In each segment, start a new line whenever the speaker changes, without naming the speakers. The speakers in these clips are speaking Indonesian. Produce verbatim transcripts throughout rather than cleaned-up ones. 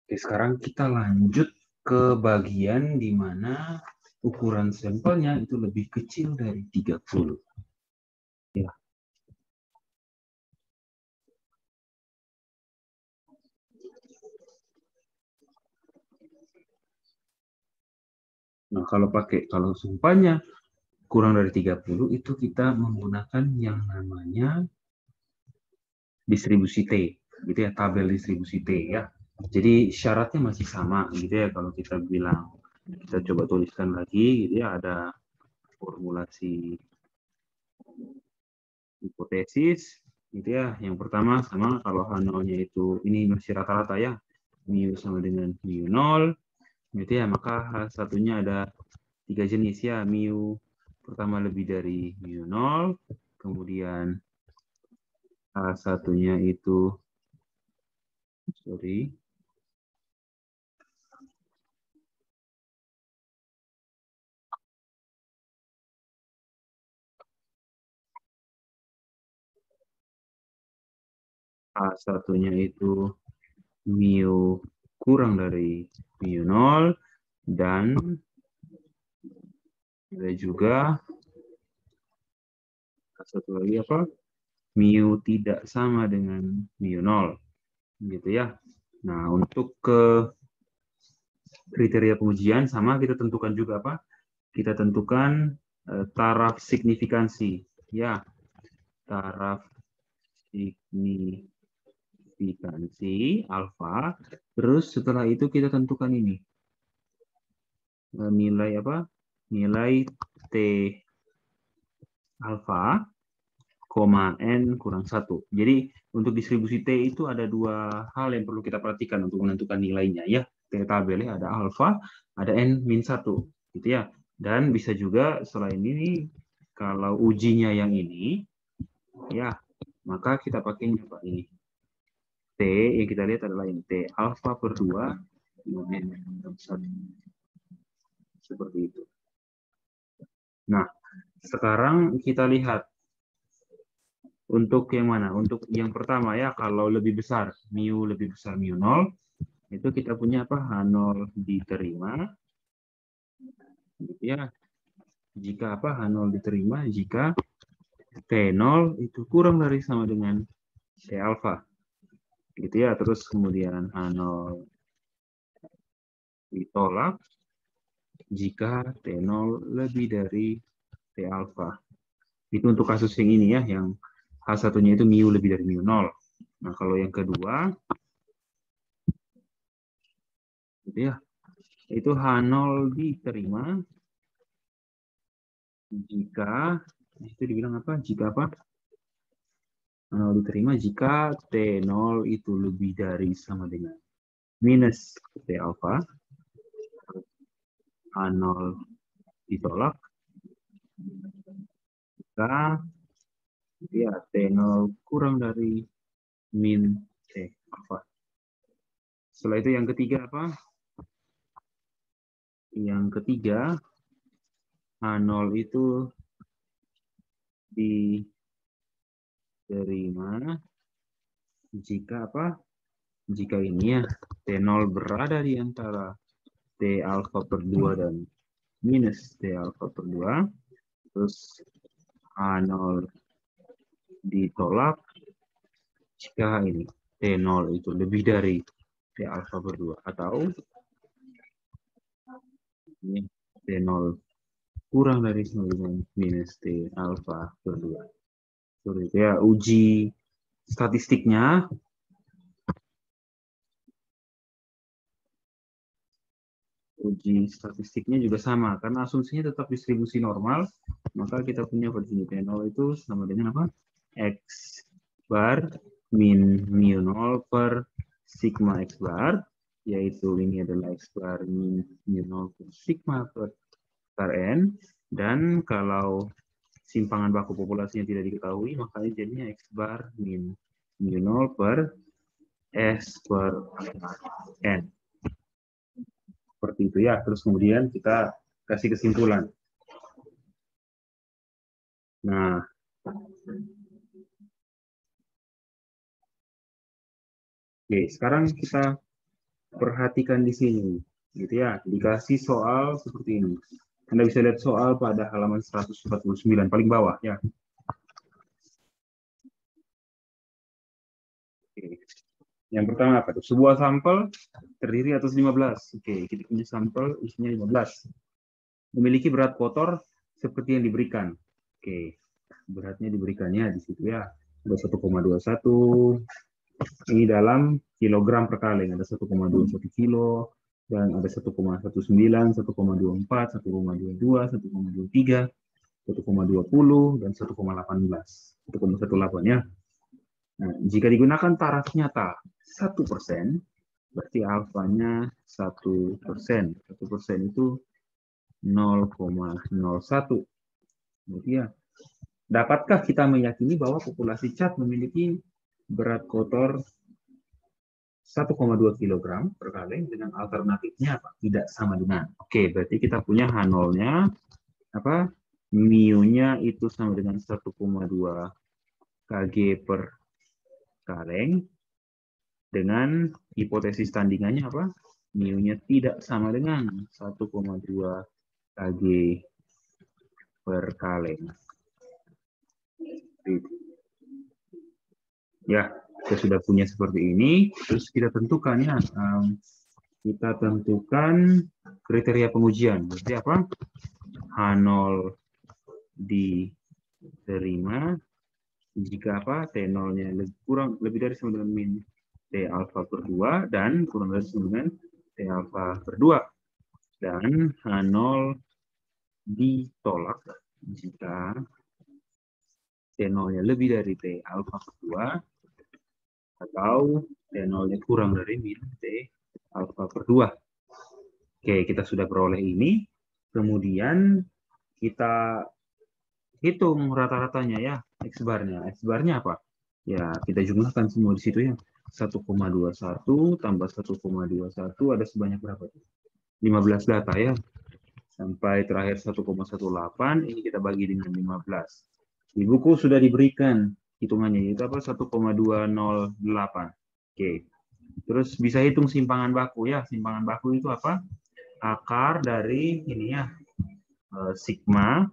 Oke, sekarang kita lanjut ke bagian di mana ukuran sampelnya itu lebih kecil dari tiga puluh. Ya. Nah, kalau pakai kalau sumpahnya kurang dari tiga puluh itu kita menggunakan yang namanya distribusi T, gitu ya, tabel distribusi T ya. Jadi syaratnya masih sama gitu ya kalau kita bilang. Kita coba tuliskan lagi gitu ya, ada formulasi hipotesis gitu ya. Yang pertama sama kalau H nol-nya itu ini masih rata-rata ya. Mu sama dengan mu nol gitu ya, maka H satunya ada tiga jenis ya. Mu pertama lebih dari mu nol, kemudian H satunya itu sorry H satunya itu mu kurang dari mu nol, dan ada juga satu lagi apa, mu tidak sama dengan mu nol gitu ya. Nah, untuk ke kriteria pengujian sama kita tentukan juga apa, kita tentukan eh, taraf signifikansi ya, taraf signifikansi alfa. Terus setelah itu kita tentukan ini nilai apa, nilai T alfa, koma n kurang satu. Jadi untuk distribusi T itu ada dua hal yang perlu kita perhatikan untuk menentukan nilainya ya. T tabelnya ada alfa, ada n min satu gitu ya. Dan bisa juga selain ini kalau ujinya yang ini ya, maka kita pakai apa ini. T yang kita lihat adalah ini T alfa per dua n satu. Seperti itu. Nah, sekarang kita lihat untuk yang mana? Untuk yang pertama ya, kalau lebih besar, mu lebih besar mu nol, itu kita punya apa? H nol diterima. Gitu ya. Jika apa? H nol diterima jika T nol itu kurang dari sama dengan T alfa. Gitu ya. Terus kemudian H nol ditolak jika T nol lebih dari T alfa. Itu untuk kasus yang ini ya, yang H satunya itu mu lebih dari mu nol. Nah, kalau yang kedua, gitu ya, itu H nol diterima jika, itu dibilang apa? Jika apa? H nol diterima jika T nol itu lebih dari sama dengan minus T alfa, H nol ditolak, jika ya, T nol kurang dari min T alfa. Setelah itu yang ketiga apa? Yang ketiga, H nol itu diterima jika apa? Jika ini ya, T nol berada di antara T alfa per dua dan minus T alfa per dua, terus H nol ditolak jika ini T nol itu lebih dari T alfa per dua, atau ini T nol kurang dari sama dengan minus T alfa per dua. Seperti itu ya, uji statistiknya uji statistiknya juga sama, karena asumsinya tetap distribusi normal, maka kita punya pada sini T nol itu sama dengan apa? X bar min mu nol per sigma X bar, yaitu ini adalah X bar min mu nol per sigma per, per N, dan kalau simpangan baku populasinya tidak diketahui, maka jadinya X bar min mu nol per S per N. Seperti itu ya. Terus kemudian kita kasih kesimpulan. Nah, oke, sekarang kita perhatikan di sini, gitu ya. Dikasih soal seperti ini. Anda bisa lihat soal pada halaman seratus empat puluh sembilan paling bawah ya. Oke. Yang pertama apa tuh? Sebuah sampel terdiri atas lima belas. Oke, kita punya sampel isinya lima belas. Memiliki berat kotor seperti yang diberikan. Oke, beratnya diberikannya di situ ya. Ada satu koma dua satu. Ini dalam kilogram per kaleng. Ada satu koma dua satu kilo, dan ada satu koma sembilan belas, satu koma dua empat, satu koma dua dua, satu koma dua tiga, satu koma dua nol, dan satu koma delapan belas. satu koma delapan belas ya. Nah, jika digunakan taraf nyata satu persen, berarti alfanya satu persen. satu persen itu nol koma nol satu. Berarti ya, dapatkah kita meyakini bahwa populasi cat memiliki berat kotor satu koma dua kilogram per kaleng dengan alternatifnya apa? Tidak sama dengan. Oke, berarti kita punya H nol-nya apa? Mu-nya itu sama dengan satu koma dua kg per kaleng, dengan hipotesis tandingannya apa? Mu-nya tidak sama dengan satu koma dua kg per kaleng. Ya, kita sudah punya seperti ini. Terus kita tentukan ya, um, kita tentukan kriteria pengujian. Berarti apa? H nol diterima jika apa? T nol-nya lebih kurang lebih dari sama dengan min T alfa per dua dan kurang dari sama dengan T alfa per dua. Dan H nol ditolak jika T nol-nya lebih dari T alfa per dua atau T nol-nya kurang dari min T alfa per dua. Oke, kita sudah peroleh ini. Kemudian kita hitung rata-ratanya ya, X-bar-nya. X-bar-nya apa? Ya, kita jumlahkan semua di situ ya. satu koma dua satu tambah satu koma dua satu ada sebanyak berapa? lima belas data ya. Sampai terakhir satu koma delapan belas, ini kita bagi dengan lima belas. Di buku sudah diberikan hitungannya, itu apa? satu koma dua nol delapan. Oke. Terus bisa hitung simpangan baku ya. Simpangan baku itu apa? Akar dari ini ya, sigma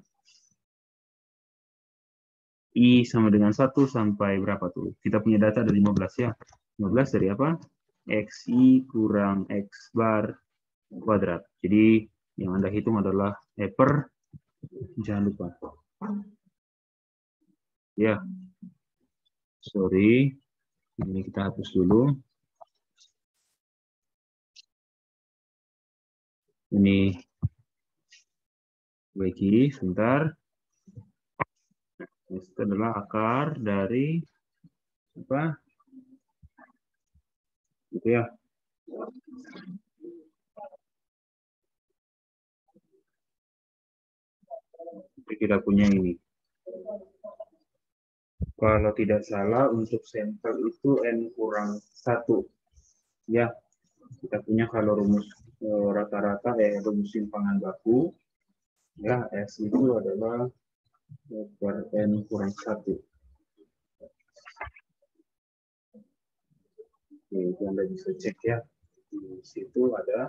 I sama dengan satu sampai berapa tuh? Kita punya data dari lima belas ya. lima belas dari apa? X I kurang X bar kuadrat. Jadi yang Anda hitung adalah eh, per, jangan lupa. Ya, sorry. Ini kita hapus dulu. Ini bagi sebentar. Itu adalah akar dari apa? Gitu ya. Jadi kita punya ini. Kalau tidak salah untuk sampel itu N kurang satu. Ya, kita punya kalau rumus rata-rata eh, rumus simpangan baku. Ya, S itu adalah per N kurang satu. Oke, itu Anda bisa cek ya. Di situ ada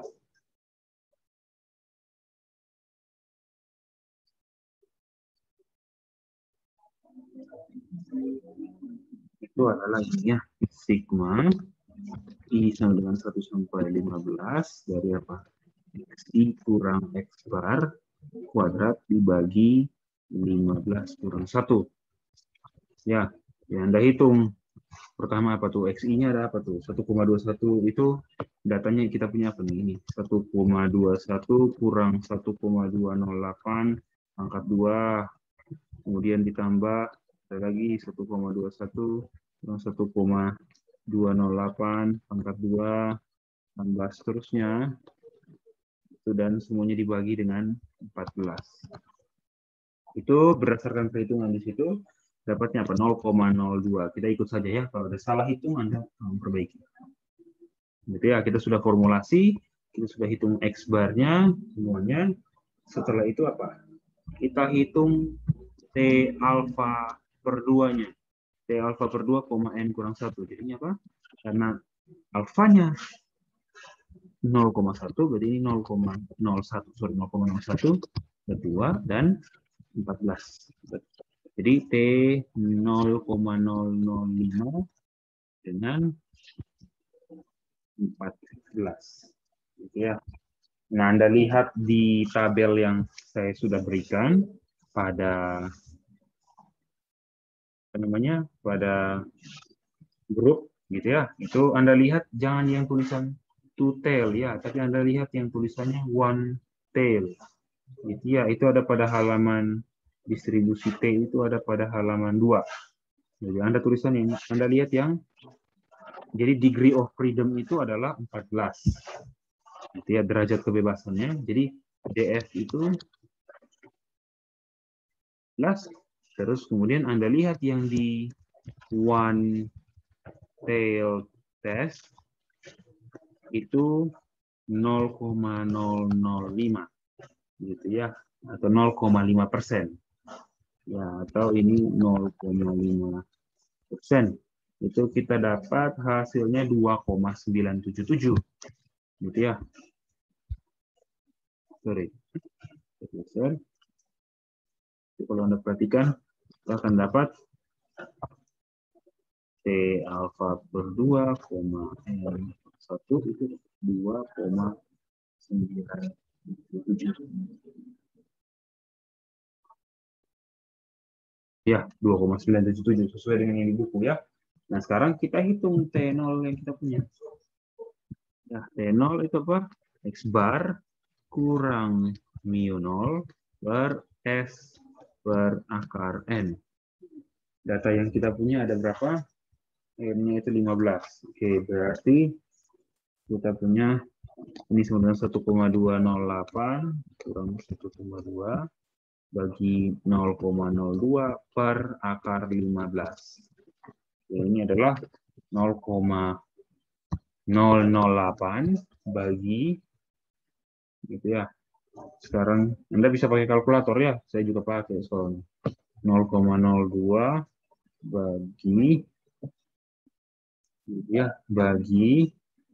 itu adalah ini ya, sigma I sama dengan satu sampai lima belas dari apa? X I kurang X bar kuadrat dibagi lima belas kurang satu. Ya, ya Anda hitung. Pertama apa tuh? X I-nya ada apa tuh? satu koma dua satu itu datanya kita punya apa nih? Ini satu koma dua satu kurang satu koma dua nol delapan pangkat dua. Kemudian ditambah ada lagi satu koma dua satu kurang satu koma dua nol delapan pangkat dua tambah seterusnya. Itu dan semuanya dibagi dengan empat belas. Itu berdasarkan perhitungan di situ dapatnya apa? nol koma nol dua. Kita ikut saja ya. Kalau ada salah hitung, Anda memperbaiki. Jadi ya, kita sudah formulasi, kita sudah hitung X bar-nya, semuanya. Setelah itu apa? Kita hitung T alfa per dua-nya. T alfa per dua, N kurang satu. Jadinya apa? Karena alfanya nol koma satu, berarti ini nol koma nol satu, sorry, nol koma nol satu, dua, dan empat belas. Jadi T nol koma nol nol lima dengan empat belas. Gitu ya. Nah, Anda lihat di tabel yang saya sudah berikan pada apa namanya? Pada grup gitu ya. Itu Anda lihat jangan yang tulisan two tail ya, tapi Anda lihat yang tulisannya one tail. Gitu ya, itu ada pada halaman distribusi T, itu ada pada halaman dua. Jadi Anda tulisan yang Anda lihat yang jadi degree of freedom itu adalah empat belas. Gitu ya, derajat kebebasannya. Jadi D F itu plus, terus kemudian Anda lihat yang di one tail test itu nol koma nol nol lima gitu ya, atau nol koma lima persen ya, atau ini nol koma lima persen, itu kita dapat hasilnya dua koma sembilan tujuh tujuh gitu ya. Sorry, kalau Anda perhatikan kita akan dapat T alfa per dua, N satu itu dua koma sembilan tujuh. Ya, dua koma sembilan tujuh tujuh sesuai dengan yang di buku ya. Nah, sekarang kita hitung T nol yang kita punya. Ya, T nol itu apa? X bar kurang mu nol per S per akar N. Data yang kita punya ada berapa? M-nya itu lima belas. Oke, berarti kita punya ini sebenarnya satu koma dua nol delapan kurang satu koma dua bagi nol koma nol dua per akar lima belas. Ya, ini adalah nol koma nol nol delapan bagi gitu ya. Sekarang Anda bisa pakai kalkulator ya, saya juga pakai soalnya. nol koma nol dua bagi gitu ya, bagi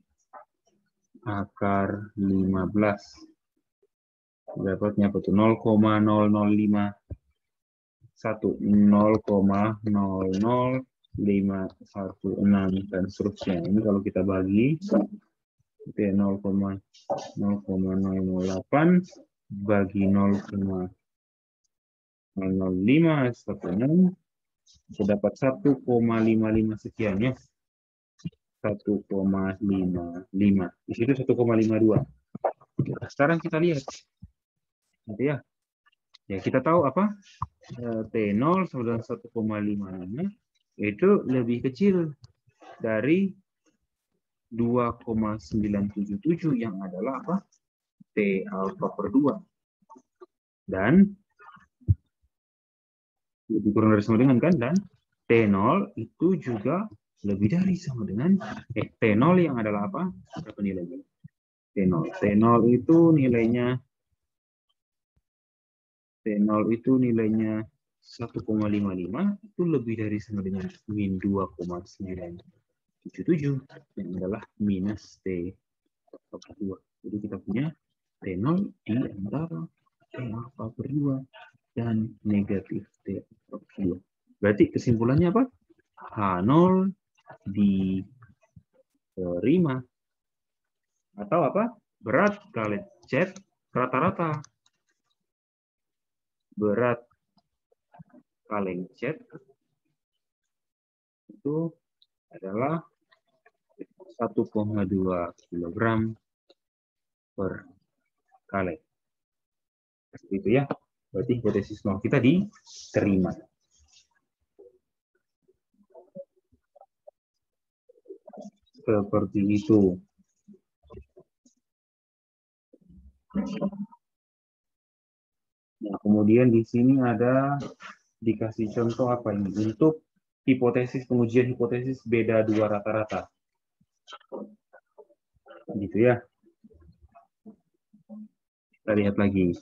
akar lima belas. Dapatnya apa tuh? nol koma nol nol lima satu, nol koma nol nol lima satu enam dan seterusnya. Ini kalau kita bagi itu ya nol koma nol nol delapan bagi nol koma nol nol lima satu enam, kita dapat satu koma lima lima sekian ya. satu koma lima lima. Di situ satu koma lima dua. Nah, sekarang kita lihat. Nanti ya. Ya, kita tahu apa? T nol sama dengan satu koma lima enam itu lebih kecil dari dua koma sembilan tujuh tujuh yang adalah apa? T alfa per dua. Dan lebih kurang dari sama dengan kan? Dan T nol itu juga lebih dari sama dengan eh T nol yang adalah apa? Berapa nilainya? T nol. T nol itu nilainya T nol itu nilainya satu koma lima lima, itu lebih dari sama dengan min dua koma sembilan tujuh tujuh yang adalah minus T per dua. Jadi kita punya T nol di antara T alfa per dua dan negatif T per dua. Berarti kesimpulannya apa? H nol diterima. Atau apa? Berat kali Z rata-rata. Berat kali Z itu adalah satu koma dua kilogram per kali. Seperti itu ya. Berarti hipotesis nol kita diterima. Seperti itu. Nah, kemudian di sini ada dikasih contoh apa ini? Untuk hipotesis, pengujian hipotesis beda dua rata-rata. Gitu ya. Kita lihat lagi.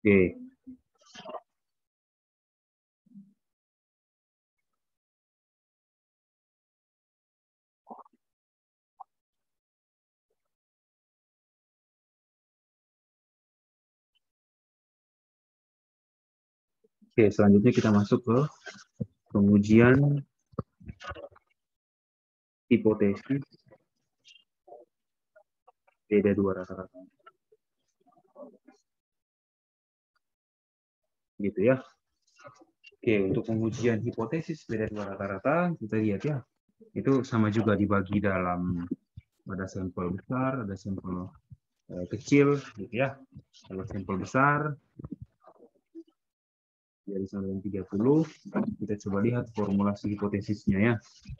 Oke. Oke, selanjutnya kita masuk ke pengujian hipotesis beda dua rata-rata. Gitu ya. Oke, untuk pengujian hipotesis beda dua rata-rata, kita lihat ya. Itu sama juga dibagi dalam ada sampel besar, ada sampel eh, kecil, gitu ya. Kalau sampel besar dari sampai dengan tiga puluh, kita coba lihat formulasi hipotesisnya ya.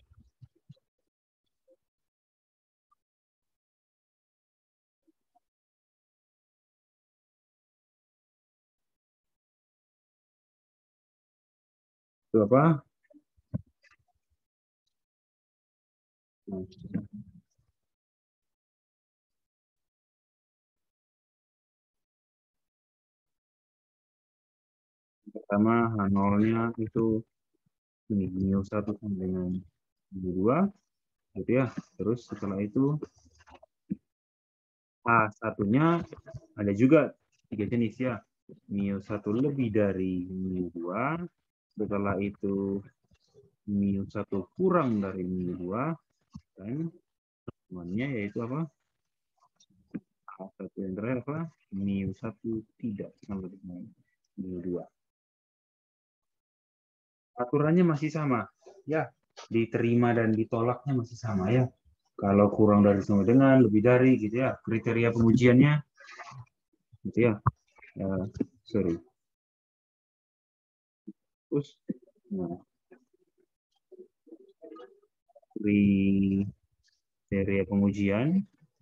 Itu apa? Pertama, H nol-nya itu ini, mu satu sama dengan mu dua, gitu ya. Terus setelah itu H satunya ada juga tiga jenis ya. mu satu lebih dari mu dua, setelah itu mu satu kurang dari mu dua, dan temannya yaitu apa? H satu yang terakhir apa? mu satu tidak sama dengan mu dua. Aturannya masih sama, ya. Diterima dan ditolaknya masih sama ya. Kalau kurang dari sama dengan, lebih dari gitu ya. Kriteria pengujiannya gitu ya. Uh, sorry. Terus nah, kriteria pengujian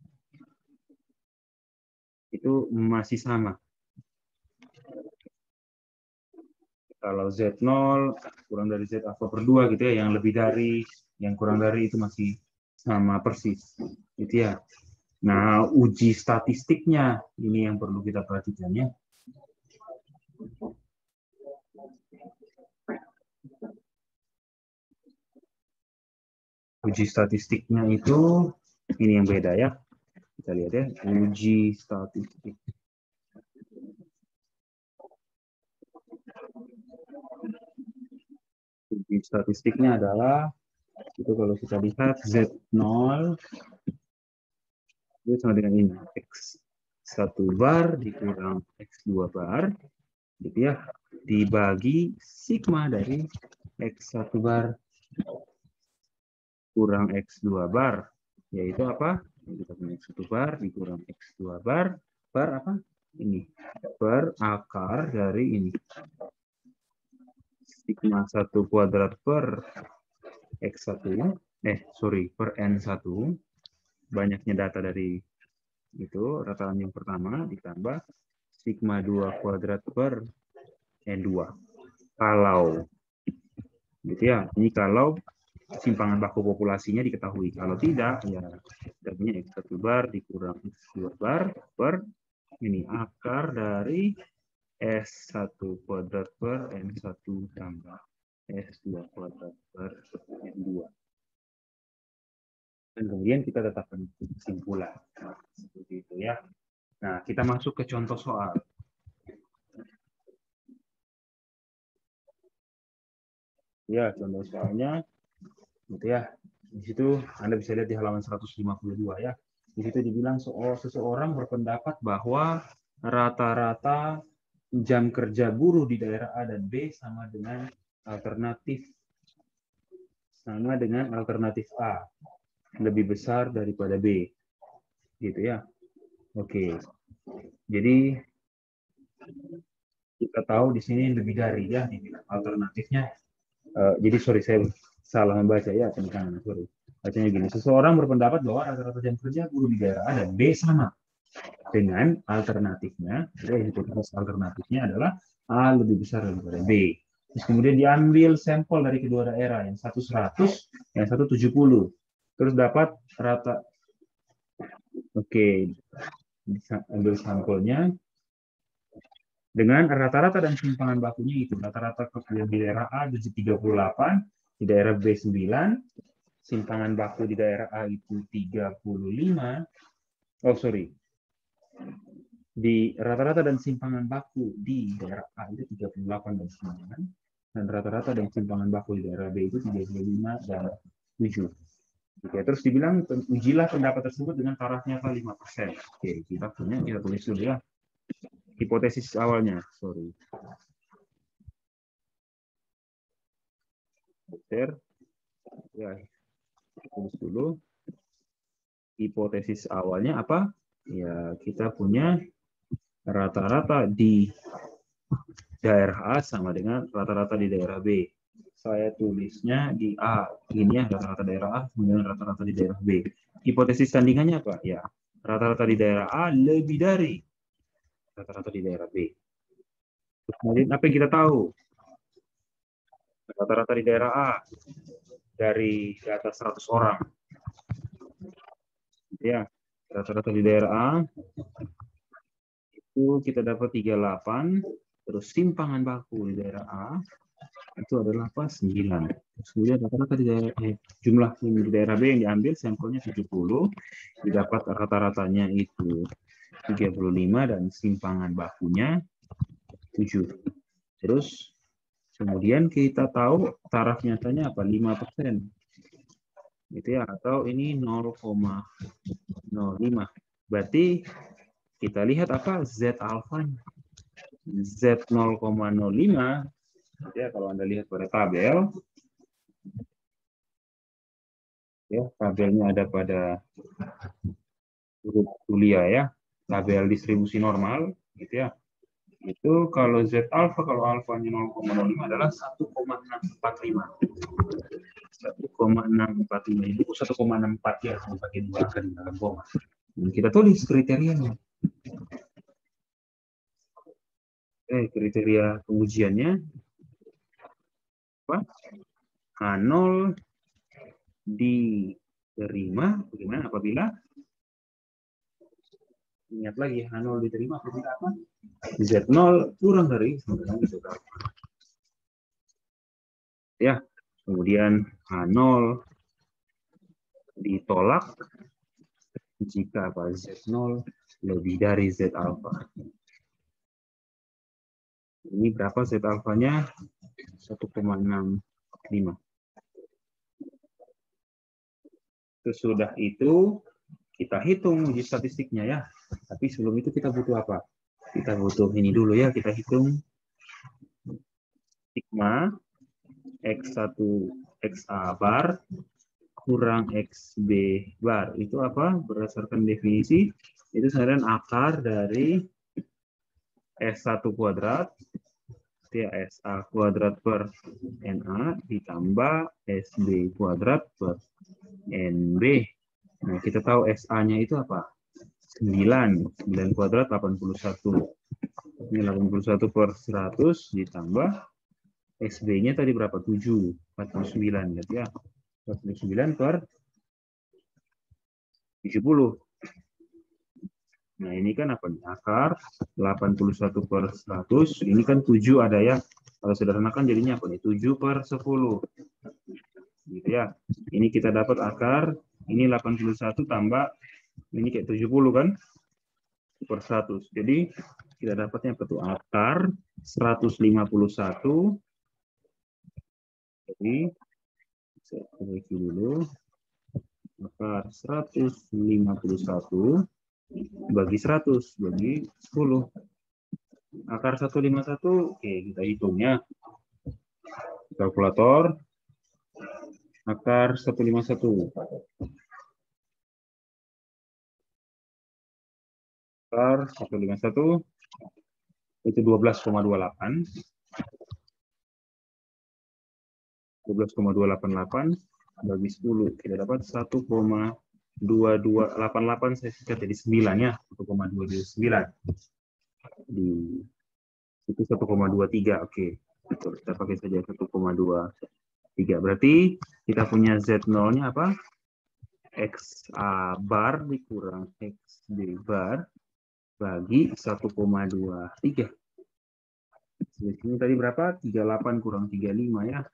itu masih sama. Kalau Z nol kurang dari Z alfa per dua gitu ya, yang lebih dari, yang kurang dari itu masih sama persis. Gitu ya. Nah, uji statistiknya ini yang perlu kita perhatikan ya. Uji statistiknya itu ini yang beda ya. Kita lihat ya, uji statistik. Uji statistiknya adalah itu kalau kita lihat Z nol itu sama dengan ini, X satu bar dikurang X dua bar, gitu ya, dibagi sigma dari X satu bar kurang X dua bar, yaitu apa? Kita punya X satu bar dikurang X dua bar, bar apa? Ini, per akar dari ini. Sigma satu kuadrat per X satu, eh sorry, per N satu, banyaknya data dari itu, rataan yang pertama, ditambah sigma dua kuadrat per N dua. Kalau, gitu ya, ini kalau simpangan baku populasinya diketahui. Kalau tidak, ya kita punya X satu bar dikurang X dua bar per ini akar dari S satu kuadrat per N satu tambah S dua kuadrat per N dua. Dan kemudian kita tetapkan kesimpulan. Nah, seperti itu ya. Nah, kita masuk ke contoh soal. Ya, contoh soalnya gitu ya. Di situ Anda bisa lihat di halaman seratus lima puluh dua ya. Di situ dibilang seseorang berpendapat bahwa rata-rata jam kerja buruh di daerah A dan B sama dengan alternatif sama dengan alternatif A, lebih besar daripada B. Gitu ya. Oke. Jadi kita tahu di sini lebih dari ya, alternatifnya. Uh, jadi sorry saya salah membaca ya, teman-teman. Sorry. Bacanya gini, seseorang berpendapat bahwa rata-rata jam kerja buruh di daerah A dan B sama dengan alternatifnya, jadi hipotesis alternatifnya adalah A lebih besar daripada B. Terus kemudian diambil sampel dari kedua daerah, yang satu seratus, yang satu tujuh puluh. Terus dapat rata, oke, okay. Ambil sampelnya, Dengan rata-rata dan simpangan bakunya itu. Rata-rata di daerah A tujuh tiga delapan, di daerah B sembilan, simpangan baku di daerah A itu tiga puluh lima. Oh, sorry. Di rata-rata dan simpangan baku di daerah A itu tiga puluh delapan dan sembilan. Dan rata-rata dan simpangan baku di daerah B itu tiga puluh lima dan tujuh. Oke, terus dibilang, ujilah pendapat tersebut dengan taraf nyata lima persen. Oke, kita punya, kita tulis dulu ya. Hipotesis awalnya, sorry. Share. Ya, tulis dulu. Hipotesis awalnya apa? Ya, kita punya rata-rata di daerah A sama dengan rata-rata di daerah B. Saya tulisnya di A. Ini ya, rata-rata daerah A sama dengan rata-rata di daerah B. Hipotesis tandingannya apa? Ya, rata-rata di daerah A lebih dari rata-rata di daerah B. Kemudian apa yang kita tahu? Rata-rata di daerah A dari di atas seratus orang. Ya, rata-rata di daerah A itu kita dapat tiga puluh delapan, terus simpangan baku di daerah A itu adalah apa? sembilan. Kemudian rata-rata di daerah eh, jumlah di daerah B yang diambil sampelnya tujuh puluh, didapat rata-ratanya itu tiga puluh lima dan simpangan bakunya tujuh. Terus kemudian kita tahu taraf nyatanya apa? lima persen. Gitu ya, atau ini nol koma nol lima. Berarti kita lihat apa Z alfa Z nol koma nol lima. Ya, kalau Anda lihat pada tabel, ya, tabelnya ada pada huruf kuliah ya, tabel distribusi normal, gitu ya. Itu kalau Z alfa, kalau alfanya nol koma nol lima adalah satu koma enam empat lima. satu koma enam empat lima itu satu koma enam empat ya, kalau pakai dua angka di dalam koma. Dan kita tulis kriterianya. Eh, kriteria pengujiannya apa? H nol diterima bagaimana apabila, ingat lagi, H nol diterima apabila apa? Z nol kurang dari ya. Kemudian H nol ditolak jika apa? Z nol lebih dari Z alfa. Ini berapa Z alfanya? satu koma enam lima. Sesudah itu kita hitung uji statistiknya ya. Tapi sebelum itu kita butuh apa? Kita butuh ini dulu ya, kita hitung sigma X satu X A bar kurang X B bar. Itu apa? Berdasarkan definisi, itu sebenarnya akar dari S satu kuadrat, ya S A kuadrat per N A ditambah S B kuadrat per N B. Nah, kita tahu S A-nya itu apa? sembilan. sembilan kuadrat delapan puluh satu. Ini delapan puluh satu per seratus ditambah S B-nya tadi berapa? tujuh. empat puluh sembilan. Ya. empat puluh sembilan per tujuh puluh. Nah, ini kan apa? Akar delapan puluh satu per seratus. Ini kan tujuh ada ya. Kalau sederhanakan jadinya apa nih? tujuh per sepuluh. Gitu ya. Ini kita dapat akar. Ini delapan puluh satu tambah. Ini kayak tujuh puluh kan? Per seratus. Jadi, kita dapatnya apa tuh? Akar seratus lima puluh satu. Jadi, saya perbaiki dulu. Akar seratus lima puluh satu bagi seratus bagi sepuluh. Akar seratus lima puluh satu, oke, kita hitungnya. Kalkulator. Akar seratus lima puluh satu. Akar seratus lima puluh satu itu dua belas koma dua delapan. dua belas koma dua delapan delapan bagi sepuluh. Kita dapat satu koma dua dua delapan delapan, saya sikat jadi sembilan ya. satu koma dua dua sembilan. Di itu satu koma dua tiga, oke. Kita pakai saja satu koma dua tiga. Berarti kita punya Z nol-nya apa? X A bar dikurang X B bar bagi satu koma dua tiga. Di sini tadi berapa? tiga puluh delapan kurang tiga puluh lima ya.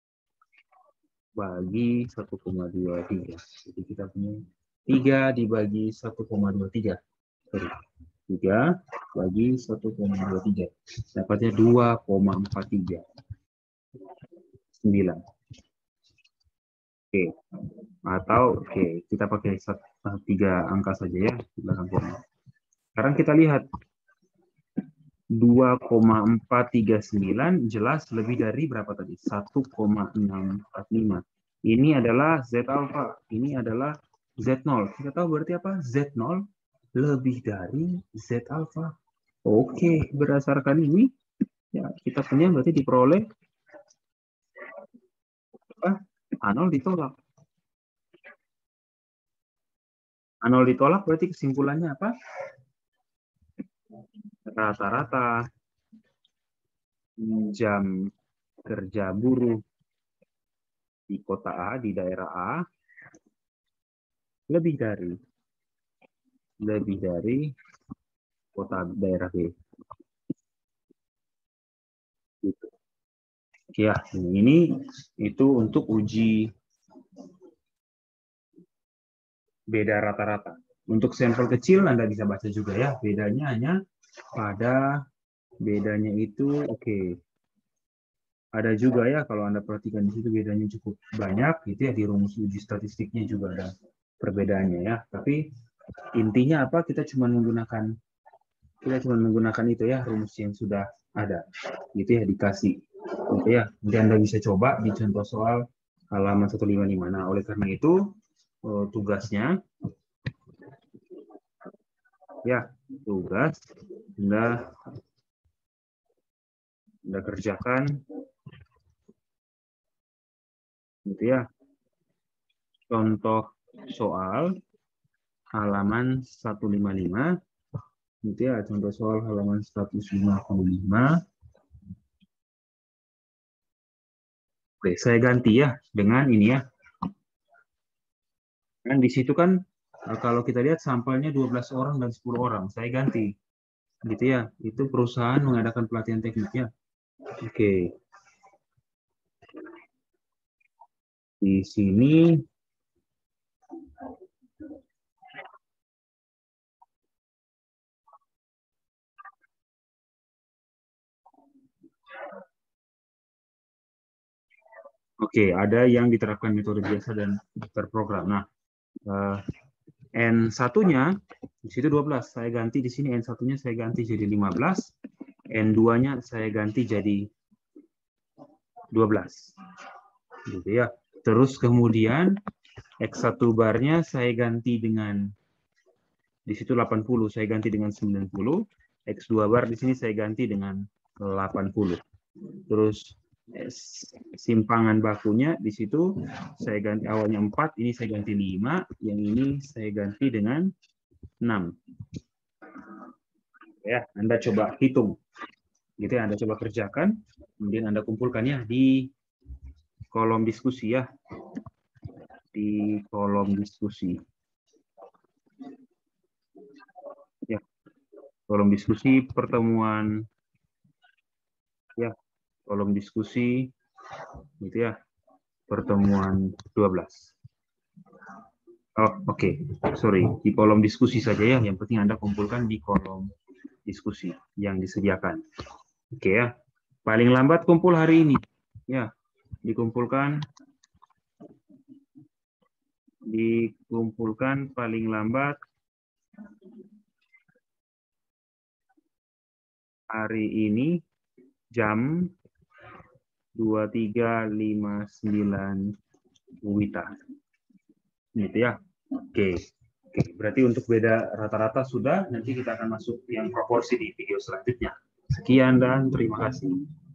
Bagi satu koma dua tiga. Jadi kita punya tiga dibagi satu koma dua tiga. Sorry. tiga bagi satu koma dua tiga. Dapatnya dua koma empat tiga. sembilan. Oke. Atau oke, okay, kita pakai tiga angka saja ya di belakang koma. Sekarang kita lihat dua koma empat tiga sembilan jelas lebih dari berapa tadi? satu koma enam empat lima. Ini adalah Z alpha, ini adalah Z nol. Kita tahu berarti apa? Z nol lebih dari Z alpha. Oke, berdasarkan ini ya kita punya berarti diperoleh apa? A nol ditolak. A nol ditolak berarti kesimpulannya apa? Rata-rata jam kerja buruh di kota A, di daerah A, lebih dari lebih dari kota daerah B. Gitu. Ya, ini itu untuk uji beda rata-rata. Untuk sampel kecil Anda bisa baca juga ya, bedanya hanya pada bedanya itu oke. Okay. Ada juga ya kalau Anda perhatikan di situ bedanya cukup banyak gitu ya, di rumus uji statistiknya juga ada perbedaannya ya. Tapi intinya apa? Kita cuma menggunakan kita cuma menggunakan itu ya, rumus yang sudah ada. Gitu ya, dikasih. Oke ya, nanti Anda bisa coba di contoh soal halaman seratus lima puluh lima. Nah, oleh karena itu tugasnya ya, tugas Anda Anda kerjakan gitu ya. Contoh soal halaman seratus lima puluh lima gitu ya, contoh soal halaman seratus lima puluh lima. Oke, saya ganti ya dengan ini ya. Kan di situ kan kalau kita lihat sampelnya dua belas orang dan sepuluh orang, saya ganti. Gitu ya. Itu perusahaan mengadakan pelatihan tekniknya. Oke. Di sini Oke, ada yang diterapkan metode biasa dan terprogram. Nah, uh, N satu-nya di situ dua belas. Saya ganti di sini N satu-nya saya ganti jadi lima belas. N dua-nya saya ganti jadi dua belas. Gitu ya. Terus kemudian X satu barnya saya ganti dengan di situ delapan puluh, saya ganti dengan sembilan puluh. X dua bar di sini saya ganti dengan delapan puluh. Terus simpangan bakunya di situ saya ganti awalnya empat, ini saya ganti lima, yang ini saya ganti dengan enam. Ya, Anda coba hitung. Gitu ya, Anda coba kerjakan, kemudian Anda kumpulkannya di kolom diskusi ya. Di kolom diskusi. Ya. Kolom diskusi pertemuan ya, kolom diskusi gitu ya. Pertemuan dua belas. Oh, oke. Okay. Sorry, di kolom diskusi saja ya. Yang penting Anda kumpulkan di kolom diskusi yang disediakan. Oke okay, ya. Paling lambat kumpul hari ini. Ya, dikumpulkan dikumpulkan paling lambat hari ini jam dua puluh tiga lima puluh sembilan Wita. Gitu ya. Oke. Oke, berarti untuk beda rata-rata sudah, nanti kita akan masuk yang proporsi di video selanjutnya. Sekian dan terima kasih.